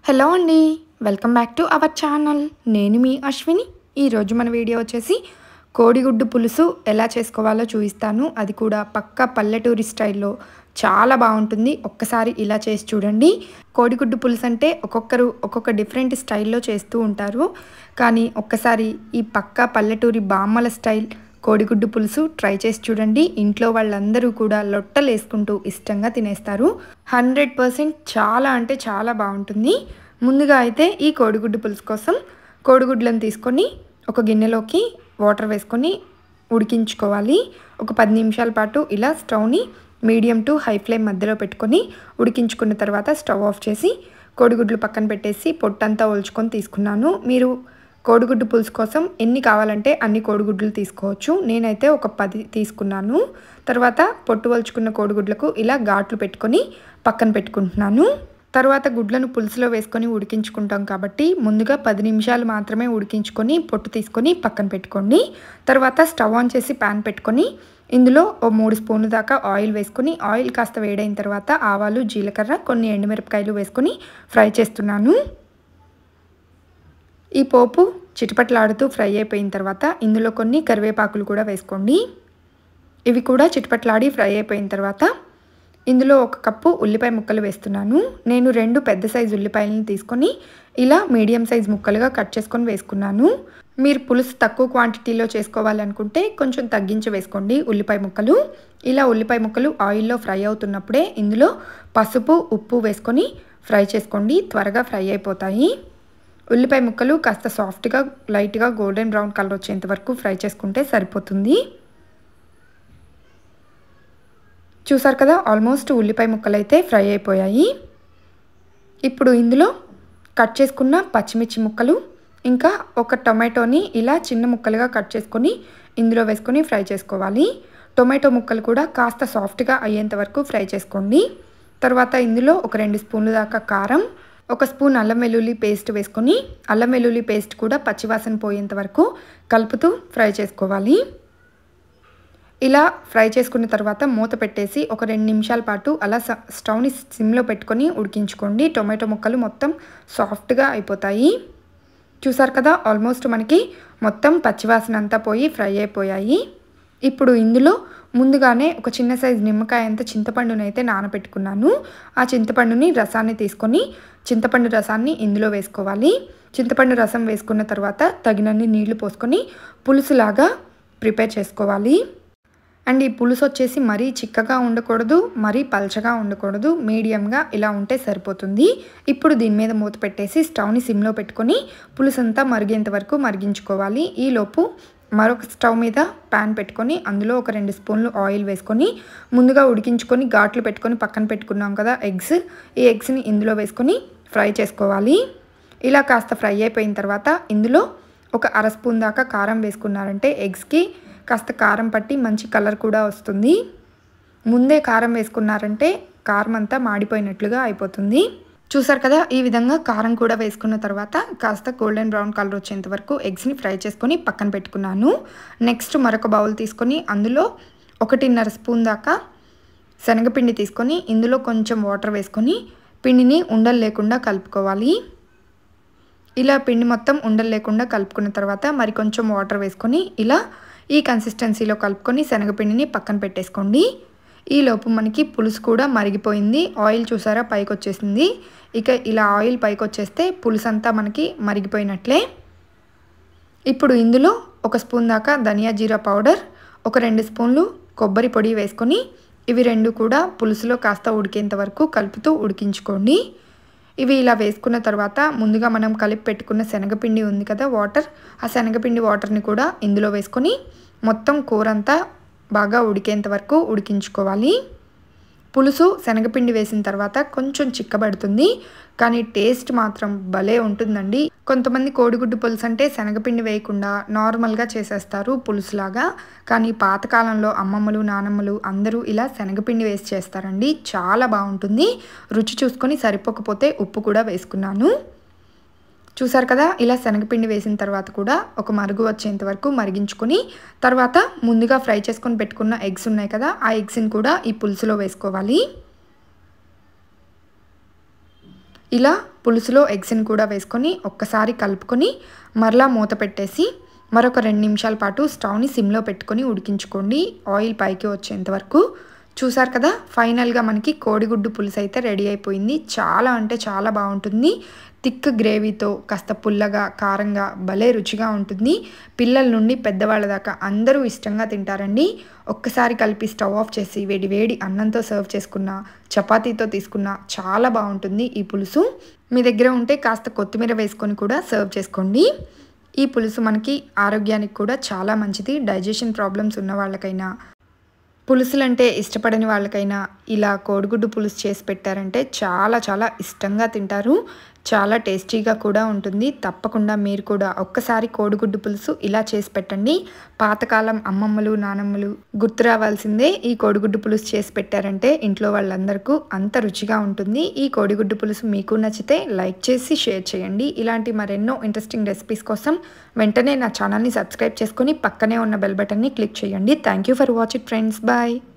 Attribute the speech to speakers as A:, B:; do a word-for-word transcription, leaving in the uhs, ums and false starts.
A: Hello అండి. Welcome back to our channel. నేను మీ అశ్విని. ఈరోజు మన వీడియో వచ్చేసి కోడిగుడ్డు పులుసు ఎలా చేసుకోవాలో చూపిస్తాను. అది కూడా పక్కా పల్లెటూరి స్టైల్లో చాలా బాగుంటుంది. ఒక్కసారి ఇలా చేసి చూడండి. కోడిగుడ్డు పులుసు అంటే ఒక్కొక్కరు ఒక్కొక్క డిఫరెంట్ స్టైల్లో చేస్తూ ఉంటారు. కానీ ఒక్కసారి ఈ పక్కా పల్లెటూరి బామ్మల స్టైల్ కోడిగుడ్డు పులుసు ట్రై చేసి చూడండి. ఇంట్లో వాళ్ళందరూ కూడా లొట్టలు వేసుకుంటూ ఇష్టంగా తినేస్తారు. హండ్రెడ్ పర్సెంట్ చాలా అంటే చాలా బాగుంటుంది. ముందుగా అయితే ఈ కోడిగుడ్డు పులుసు కోసం కోడిగుడ్లను తీసుకొని ఒక గిన్నెలోకి వాటర్ వేసుకొని ఉడికించుకోవాలి. ఒక పది నిమిషాల పాటు ఇలా స్టవ్ని మీడియం టు హై ఫ్లేమ్ మధ్యలో పెట్టుకొని ఉడికించుకున్న తర్వాత స్టవ్ ఆఫ్ చేసి కోడిగుడ్లు పక్కన పెట్టేసి పొట్టంతా ఒలుచుకొని తీసుకున్నాను. మీరు కోడిగుడ్డు పులుసు కోసం ఎన్ని కావాలంటే అన్ని కోడిగుడ్లు తీసుకోవచ్చు. నేనైతే ఒక పది తీసుకున్నాను. తర్వాత పొట్టు వలుచుకున్న కోడిగుడ్లకు ఇలా ఘాట్లు పెట్టుకొని పక్కన పెట్టుకుంటున్నాను. తర్వాత గుడ్లను పులుసులో వేసుకొని ఉడికించుకుంటాం కాబట్టి ముందుగా పది నిమిషాలు మాత్రమే ఉడికించుకొని పొట్టు తీసుకొని పక్కన పెట్టుకోండి. తర్వాత స్టవ్ ఆన్ చేసి ప్యాన్ పెట్టుకొని ఇందులో ఓ మూడు స్పూన్ల దాకా ఆయిల్ వేసుకొని ఆయిల్ కాస్త వేడైన తర్వాత ఆవాలు, జీలకర్ర, కొన్ని ఎండుమిరపకాయలు వేసుకొని ఫ్రై చేస్తున్నాను. ఈ పోపు చిటపట్లాడుతూ ఫ్రై అయిపోయిన తర్వాత ఇందులో కొన్ని కరివేపాకులు కూడా వేసుకోండి. ఇవి కూడా చిటపట్లాడి ఫ్రై అయిపోయిన తర్వాత ఇందులో ఒక కప్పు ఉల్లిపాయ ముక్కలు వేస్తున్నాను. నేను రెండు పెద్ద సైజు ఉల్లిపాయలను తీసుకొని ఇలా మీడియం సైజు ముక్కలుగా కట్ చేసుకొని వేసుకున్నాను. మీరు పులుసు తక్కువ క్వాంటిటీలో చేసుకోవాలనుకుంటే కొంచెం తగ్గించి వేసుకోండి ఉల్లిపాయ ముక్కలు. ఇలా ఉల్లిపాయ ముక్కలు ఆయిల్లో ఫ్రై అవుతున్నప్పుడే ఇందులో పసుపు, ఉప్పు వేసుకొని ఫ్రై చేసుకోండి. త్వరగా ఫ్రై అయిపోతాయి. ఉల్లిపాయ ముక్కలు కాస్త సాఫ్ట్గా లైట్గా గోల్డెన్ బ్రౌన్ కలర్ వచ్చేంత వరకు ఫ్రై చేసుకుంటే సరిపోతుంది. చూసారు కదా, ఆల్మోస్ట్ ఉల్లిపాయ ముక్కలు అయితే ఫ్రై అయిపోయాయి. ఇప్పుడు ఇందులో కట్ చేసుకున్న పచ్చిమిర్చి ముక్కలు ఇంకా ఒక టొమాటోని ఇలా చిన్న ముక్కలుగా కట్ చేసుకొని ఇందులో వేసుకొని ఫ్రై చేసుకోవాలి. టొమాటో ముక్కలు కూడా కాస్త సాఫ్ట్గా అయ్యేంత వరకు ఫ్రై చేసుకోండి. తర్వాత ఇందులో ఒక రెండు స్పూన్ల దాకా కారం, ఒక స్పూన్ అల్లం వెల్లుల్లి పేస్ట్ వేసుకొని అల్లం వెల్లుల్లి పేస్ట్ కూడా పచ్చివాసన పోయేంత వరకు కలుపుతూ ఫ్రై చేసుకోవాలి. ఇలా ఫ్రై చేసుకున్న తర్వాత మూత పెట్టేసి ఒక రెండు నిమిషాల పాటు అలా స్టవ్ని సిమ్లో పెట్టుకొని ఉడికించుకోండి. టొమాటో ముక్కలు మొత్తం సాఫ్ట్గా అయిపోతాయి. చూసారు కదా, ఆల్మోస్ట్ మనకి మొత్తం పచ్చివాసన అంతా పోయి ఫ్రై అయిపోయాయి. ఇప్పుడు ఇందులో ముందుగానే ఒక చిన్న సైజు నిమ్మకాయ అంత చింతపండుని అయితే నానబెట్టుకున్నాను. ఆ చింతపండుని రసాన్ని తీసుకొని చింతపండు రసాన్ని ఇందులో వేసుకోవాలి. చింతపండు రసం వేసుకున్న తర్వాత తగినన్ని నీళ్లు పోసుకొని పులుసులాగా ప్రిపేర్ చేసుకోవాలి. అండ్ ఈ పులుసు వచ్చేసి మరీ చిక్కగా ఉండకూడదు, మరీ పల్చగా ఉండకూడదు, మీడియంగా ఇలా ఉంటే సరిపోతుంది. ఇప్పుడు దీని మీద మూత పెట్టేసి స్టవ్ని సిమ్లో పెట్టుకొని పులుసు అంతా మరిగేంత వరకు మరిగించుకోవాలి. ఈలోపు మరొక స్టవ్ మీద ప్యాన్ పెట్టుకొని అందులో ఒక రెండు స్పూన్లు ఆయిల్ వేసుకొని ముందుగా ఉడికించుకొని ఘాట్లు పెట్టుకొని పక్కన పెట్టుకున్నాం కదా ఎగ్స్, ఈ ఎగ్స్ని ఇందులో వేసుకొని ఫ్రై చేసుకోవాలి. ఇలా కాస్త ఫ్రై అయిపోయిన తర్వాత ఇందులో ఒక అర స్పూన్ దాకా కారం వేసుకున్నారంటే ఎగ్స్కి కాస్త కారం పట్టి మంచి కలర్ కూడా వస్తుంది. ముందే కారం వేసుకున్నారంటే కారం అంతా మాడిపోయినట్లుగా అయిపోతుంది. చూసారు కదా, ఈ విధంగా కారం కూడా వేసుకున్న తర్వాత కాస్త గోల్డెన్ బ్రౌన్ కలర్ వచ్చేంత వరకు ఎగ్స్ని ఫ్రై చేసుకొని పక్కన పెట్టుకున్నాను. నెక్స్ట్ మరొక బౌల్ తీసుకొని అందులో ఒకటిన్నర స్పూన్ దాకా శనగపిండి తీసుకొని ఇందులో కొంచెం వాటర్ వేసుకొని పిండిని ఉండలు లేకుండా కలుపుకోవాలి. ఇలా పిండి మొత్తం ఉండలు లేకుండా కలుపుకున్న తర్వాత మరి కొంచెం వాటర్ వేసుకొని ఇలా ఈ కన్సిస్టెన్సీలో కలుపుకొని శనగపిండిని పక్కన పెట్టేసుకోండి. ఈలోపు మనకి పులుసు కూడా మరిగిపోయింది. ఆయిల్ చూసారా పైకి వచ్చేసింది. ఇక ఇలా ఆయిల్ పైకి వచ్చేస్తే పులుసు అంతా మనకి మరిగిపోయినట్లే. ఇప్పుడు ఇందులో ఒక స్పూన్ దాకా ధనియా జీరా పౌడర్, ఒక రెండు స్పూన్లు కొబ్బరి పొడి వేసుకొని ఇవి రెండు కూడా పులుసులో కాస్త ఉడికేంత వరకు కలుపుతూ ఉడికించుకోండి. ఇవి ఇలా వేసుకున్న తర్వాత ముందుగా మనం కలిపి పెట్టుకున్న శనగపిండి ఉంది కదా వాటర్, ఆ శనగపిండి వాటర్ని కూడా ఇందులో వేసుకొని మొత్తం కూర అంతా బాగా ఉడికేంత వరకు ఉడికించుకోవాలి. పులుసు శనగపిండి వేసిన తర్వాత కొంచెం చిక్కబడుతుంది, కానీ టేస్ట్ మాత్రం భలే ఉంటుందండి. కొంతమంది కోడిగుడ్డు పులుసు అంటే శనగపిండి వేయకుండా నార్మల్గా చేసేస్తారు పులుసులాగా. కానీ పాతకాలంలో అమ్మమ్మలు, నానమ్మలు అందరూ ఇలా శనగపిండి వేసి చేస్తారండి. చాలా బాగుంటుంది. రుచి చూసుకొని సరిపోకపోతే ఉప్పు కూడా వేసుకున్నాను. చూసారు కదా, ఇలా శనగపిండి వేసిన తర్వాత కూడా ఒక మరుగు వచ్చేంత వరకు మరిగించుకొని తర్వాత ముందుగా ఫ్రై చేసుకొని పెట్టుకున్న ఎగ్స్ ఉన్నాయి కదా, ఆ ఎగ్స్ని కూడా ఈ పులుసులో వేసుకోవాలి. ఇలా పులుసులో ఎగ్స్ని కూడా వేసుకొని ఒక్కసారి కలుపుకొని మరలా మూత పెట్టేసి మరొక రెండు నిమిషాల పాటు స్టవ్ని సిమ్లో పెట్టుకొని ఉడికించుకోండి ఆయిల్ పైకి వచ్చేంత వరకు. చూసారు కదా, ఫైనల్గా మనకి కోడిగుడ్డు పులుసు అయితే రెడీ అయిపోయింది. చాలా అంటే చాలా బాగుంటుంది. థిక్ గ్రేవీతో కాస్త పుల్లగా కారంగా భలే రుచిగా ఉంటుంది. పిల్లల నుండి పెద్దవాళ్ళ దాకా అందరూ ఇష్టంగా తింటారండి. ఒక్కసారి కలిపి స్టవ్ ఆఫ్ చేసి వేడి వేడి అన్నంతో సర్వ్ చేసుకున్న, చపాతీతో తీసుకున్న చాలా బాగుంటుంది ఈ పులుసు. మీ దగ్గర ఉంటే కాస్త కొత్తిమీర వేసుకొని కూడా సర్వ్ చేసుకోండి. ఈ పులుసు మనకి ఆరోగ్యానికి కూడా చాలా మంచిది. డైజెషన్ ప్రాబ్లమ్స్ ఉన్న వాళ్ళకైనా, పులుసులంటే ఇష్టపడని వాళ్ళకైనా ఇలా కోడిగుడ్డు పులుసు చేసి పెట్టారంటే చాలా చాలా ఇష్టంగా తింటారు. చాలా టేస్టీగా కూడా ఉంటుంది. తప్పకుండా మీరు కూడా ఒక్కసారి కోడిగుడ్డు పులుసు ఇలా చేసి పెట్టండి. పాతకాలం అమ్మమ్మలు నానమ్మలు గుర్తు రావాల్సిందే. ఈ కోడిగుడ్డు పులుసు చేసి పెట్టారంటే ఇంట్లో వాళ్ళందరికీ అంత రుచిగా ఉంటుంది. ఈ కోడిగుడ్డు పులుసు మీకు నచ్చితే లైక్ చేసి షేర్ చేయండి. ఇలాంటి మరెన్నో ఇంట్రెస్టింగ్ రెసిపీస్ కోసం వెంటనే నా ఛానల్ని సబ్స్క్రైబ్ చేసుకొని పక్కనే ఉన్న బెల్ బటన్ని క్లిక్ చేయండి. Thank you for watch it friends. Bye.